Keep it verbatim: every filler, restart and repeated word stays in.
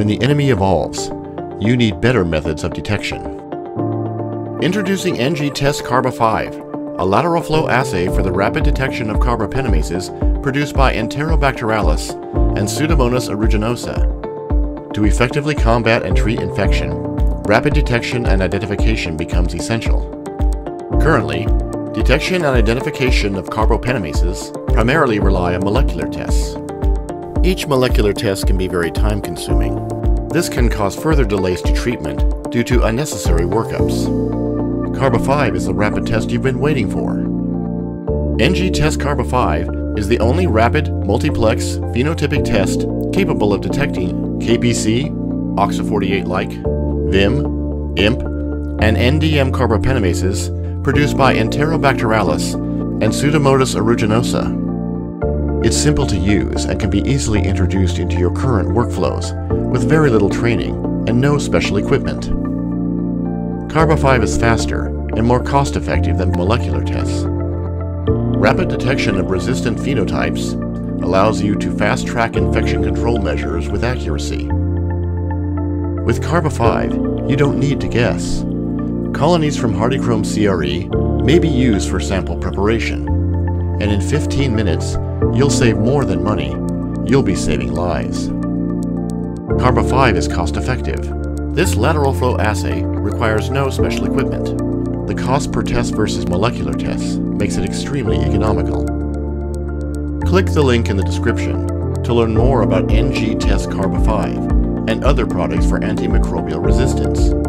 when the enemy evolves, you need better methods of detection. Introducing N G-Test CARBA five, a lateral flow assay for the rapid detection of carbapenemases produced by Enterobacterales and Pseudomonas aeruginosa. To effectively combat and treat infection, rapid detection and identification becomes essential. Currently, detection and identification of carbapenemases primarily rely on molecular tests. Each molecular test can be very time-consuming. This can cause further delays to treatment due to unnecessary workups. CARBA five is the rapid test you've been waiting for. N G-Test CARBA five is the only rapid, multiplex, phenotypic test capable of detecting K B C, O X A forty-eight-like, Vim, I M P, and N D M carbapenemases produced by Enterobacterales and Pseudomonas aeruginosa. It's simple to use and can be easily introduced into your current workflows with very little training and no special equipment. CARBA five is faster and more cost-effective than molecular tests. Rapid detection of resistant phenotypes allows you to fast-track infection control measures with accuracy. With CARBA five, you don't need to guess. Colonies from Hardychrome C R E may be used for sample preparation, and in fifteen minutes, you'll save more than money. You'll be saving lives. CARBA five is cost-effective. This lateral flow assay requires no special equipment. The cost per test versus molecular tests makes it extremely economical. Click the link in the description to learn more about N G-Test CARBA five and other products for antimicrobial resistance.